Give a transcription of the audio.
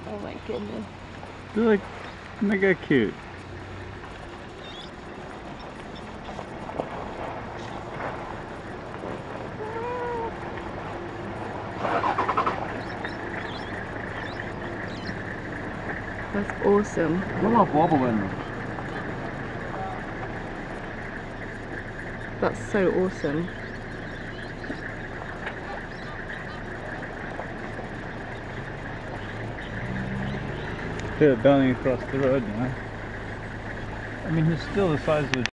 Oh my goodness. They're like mega cute. That's awesome. They're not wobbling. That's so awesome. They're bounding across the road now. I mean, he's still the size of a